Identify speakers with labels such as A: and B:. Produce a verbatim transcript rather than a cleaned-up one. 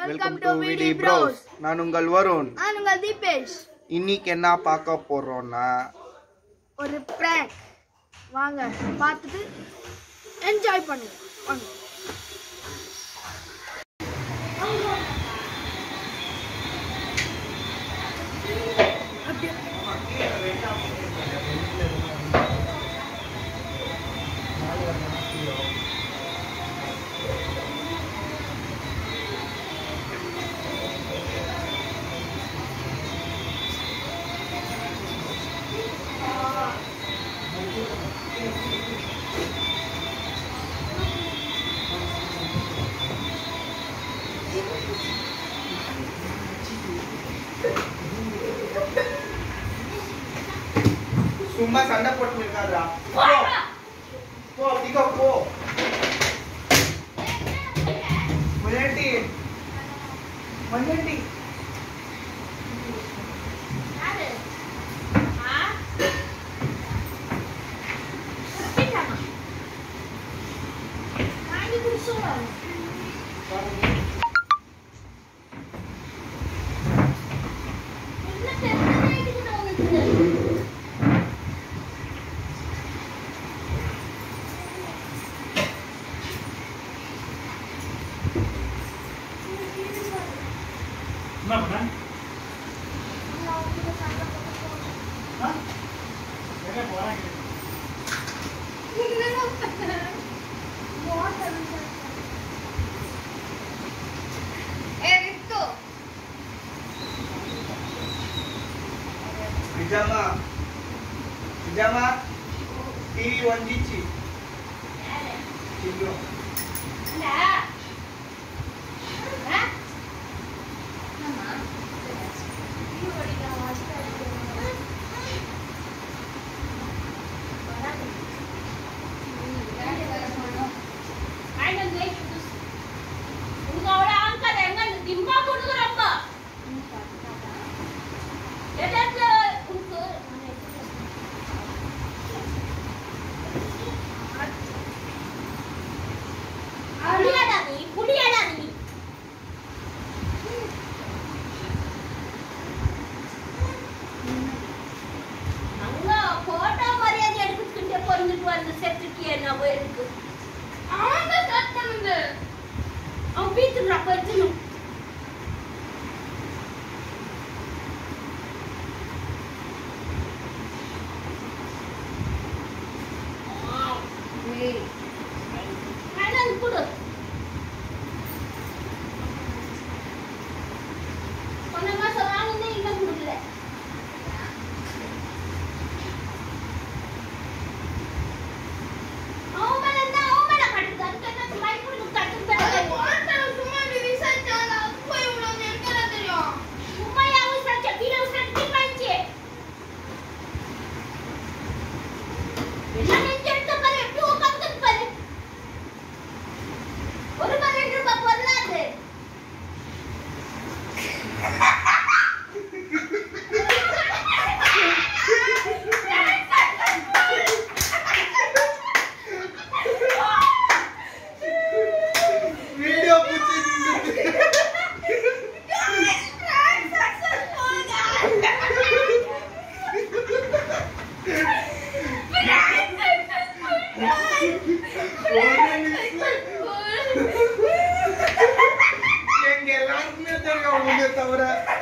A: Welcome to V D Bros. நான் உங்கள் வருண்.
B: நான் உங்கள் தீபேஷ்.
A: இன்னைக்கு என்ன பார்க்க போறோம்னா
B: ஒரு prank. வாங்க பார்த்துட்டு என்ஜாய் பண்ணுங்க. வாங்க.
A: சும்மா சண்டை போட்டு இருக்காதா போ போ டிகோ போ மண்ணட்டி மண்ணட்டி
B: யாரு ஆ பிட்டாமா நானி குடிச்சோம்
C: என்ன பண்ண? ஆ? எங்க போறாங்க?
A: நிஜமா நிஜமா டிவி வந்துச்சு இல்ல எங்க எல்லாருக்குமே தெரியும் அவங்க தவிர